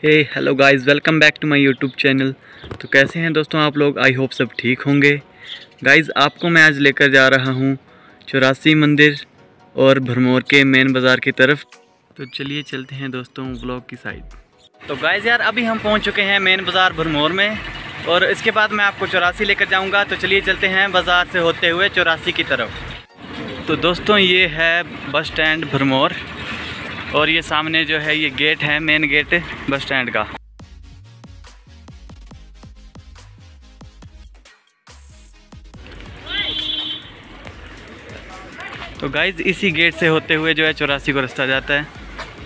Hello guys, welcome back to my YouTube channel. तो कैसे हैं दोस्तों आप लोग? आई होप सब ठीक होंगे। गाइस, आपको मैं आज लेकर जा रहा हूं 84 मंदिर और भरमौर के मेन बाज़ार की तरफ। तो चलिए चलते हैं दोस्तों ब्लॉग की साइड। तो गाइस यार, अभी हम पहुंच चुके हैं मेन बाज़ार भरमौर में और इसके बाद मैं आपको 84 लेकर जाऊँगा। तो चलिए चलते हैं बाज़ार से होते हुए 84 की तरफ। तो दोस्तों ये है बस स्टैंड भरमौर और ये सामने जो है ये गेट है, मेन गेट बस स्टैंड का। तो गाइज इसी गेट से होते हुए जो है 84 को रास्ता जाता है।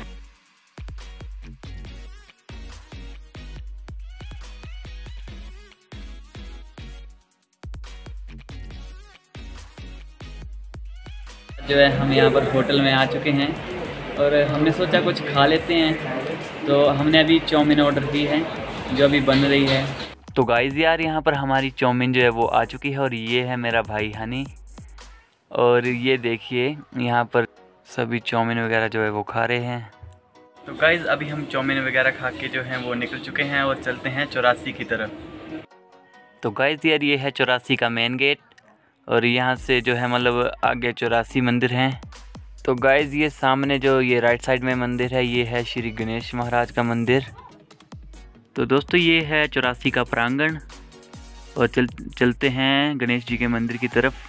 जो है हम यहाँ पर होटल में आ चुके हैं और हमने सोचा कुछ खा लेते हैं। तो हमने अभी चाउमीन ऑर्डर की है जो अभी बन रही है। तो गाइज़ यार, यहाँ पर हमारी चाउमीन जो है वो आ चुकी है और ये है मेरा भाई हनी। और ये देखिए यहाँ पर सभी चाउमीन वगैरह जो है वो खा रहे हैं। तो गाइज़ अभी हम चाउमीन वगैरह खा के जो हैं वो निकल चुके हैं और चलते हैं 84 की तरफ। तो गाइज़ यार, ये है 84 का मेन गेट और यहाँ से जो है मतलब आगे 84 मंदिर हैं। तो गाइज़ ये सामने जो ये राइट साइड में मंदिर है ये है श्री गणेश महाराज का मंदिर। तो दोस्तों ये है 84 का प्रांगण और चलते हैं गणेश जी के मंदिर की तरफ।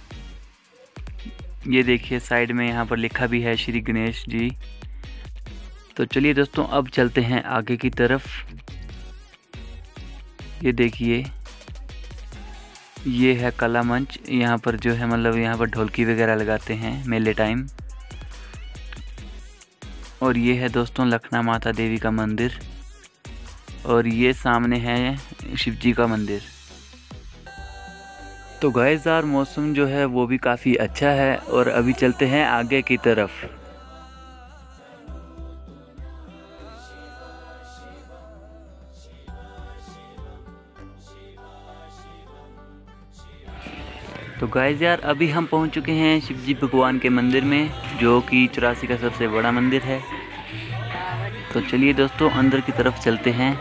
ये देखिए साइड में यहाँ पर लिखा भी है श्री गणेश जी। तो चलिए दोस्तों अब चलते हैं आगे की तरफ। ये देखिए ये है कला मंच। यहाँ पर जो है मतलब यहाँ पर ढोलकी वगैरह लगाते हैं मेले टाइम। और ये है दोस्तों लखना माता देवी का मंदिर और ये सामने है शिव जी का मंदिर। तो गाइस यार, मौसम जो है वो भी काफ़ी अच्छा है और अभी चलते हैं आगे की तरफ। तो गाइस यार, अभी हम पहुंच चुके हैं शिव जी भगवान के मंदिर में जो कि 84 का सबसे बड़ा मंदिर है। तो चलिए दोस्तों अंदर की तरफ चलते हैं।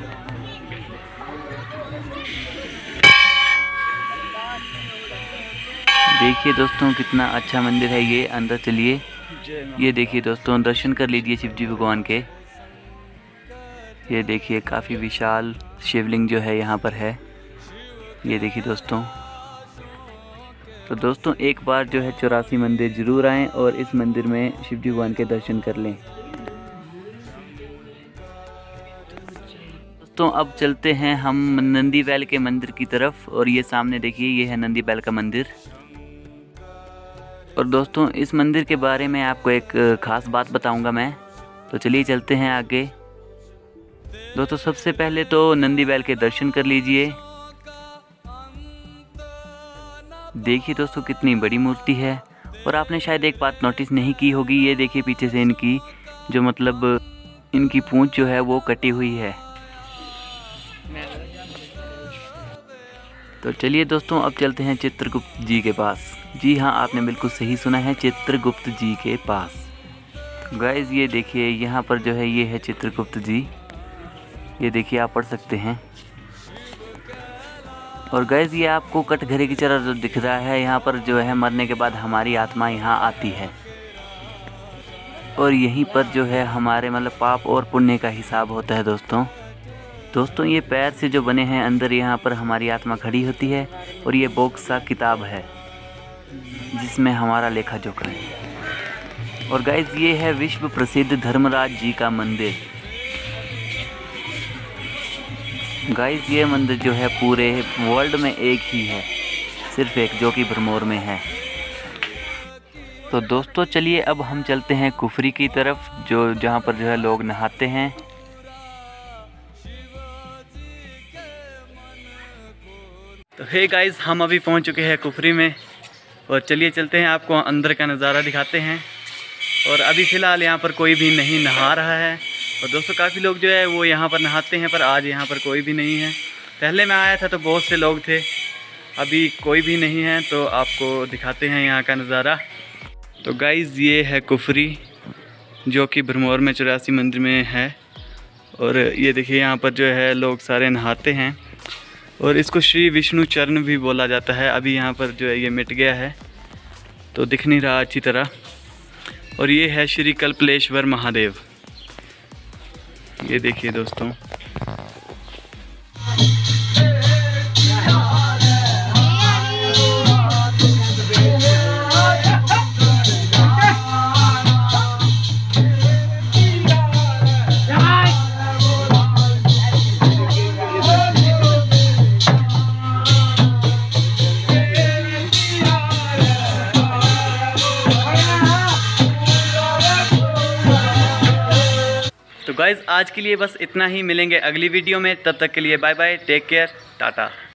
देखिए दोस्तों कितना अच्छा मंदिर है ये। अंदर चलिए। ये देखिए दोस्तों, दर्शन कर लीजिए शिव जी भगवान के। ये देखिए काफ़ी विशाल शिवलिंग जो है यहाँ पर है। ये देखिए दोस्तों। तो दोस्तों एक बार जो है 84 मंदिर ज़रूर आएँ और इस मंदिर में शिव जी भगवान के दर्शन कर लें। दोस्तों अब चलते हैं हम नंदी बैल के मंदिर की तरफ और ये सामने देखिए ये है नंदी बैल का मंदिर। और दोस्तों इस मंदिर के बारे में आपको एक ख़ास बात बताऊंगा मैं। तो चलिए चलते हैं आगे। दोस्तों सबसे पहले तो नंदी बैल के दर्शन कर लीजिए। देखिए दोस्तों कितनी बड़ी मूर्ति है। और आपने शायद एक बात नोटिस नहीं की होगी, ये देखिए पीछे से इनकी जो मतलब इनकी पूंछ जो है वो कटी हुई है। तो चलिए दोस्तों अब चलते हैं चित्रगुप्त जी के पास। जी हाँ, आपने बिल्कुल सही सुना है, चित्रगुप्त जी के पास। तो गाइज़ ये देखिए यहाँ पर जो है ये है चित्रगुप्त जी। ये देखिए आप पढ़ सकते हैं। और गाइज़ ये आपको कटघरे की तरह जो दिख रहा है, यहाँ पर जो है मरने के बाद हमारी आत्मा यहाँ आती है और यहीं पर जो है हमारे मतलब पाप और पुण्य का हिसाब होता है दोस्तों ये पैर से जो बने हैं अंदर यहाँ पर हमारी आत्मा खड़ी होती है और ये बॉक्स सा किताब है जिसमें हमारा लेखा जोखा है। और गाइज़ ये है विश्व प्रसिद्ध धर्मराज जी का मंदिर। गाइज़ ये मंदिर जो है पूरे वर्ल्ड में एक ही है, सिर्फ एक, जो कि भरमौर में है। तो दोस्तों चलिए अब हम चलते हैं कुफरी की तरफ जो जहाँ पर जो है लोग नहाते हैं। तो हे गाइज़, हम अभी पहुँच चुके हैं कुफरी में और चलिए चलते हैं आपको अंदर का नज़ारा दिखाते हैं। और अभी फ़िलहाल यहाँ पर कोई भी नहीं नहा रहा है और दोस्तों काफ़ी लोग जो है वो यहाँ पर नहाते हैं, पर आज यहाँ पर कोई भी नहीं है। पहले मैं आया था तो बहुत से लोग थे, अभी कोई भी नहीं है। तो आपको दिखाते हैं यहाँ का नज़ारा। तो गाइज़ ये है कुफरी जो कि भरमौर में 84 मंदिर में है और ये देखिए यहाँ पर जो है लोग सारे नहाते हैं और इसको श्री विष्णु चरण भी बोला जाता है। अभी यहाँ पर जो है ये मिट गया है तो दिख नहीं रहा अच्छी तरह। और ये है श्री कल्पलेश्वर महादेव, ये देखिए दोस्तों। तो गाइज़ आज के लिए बस इतना ही, मिलेंगे अगली वीडियो में, तब तक के लिए bye bye, take care, Tata.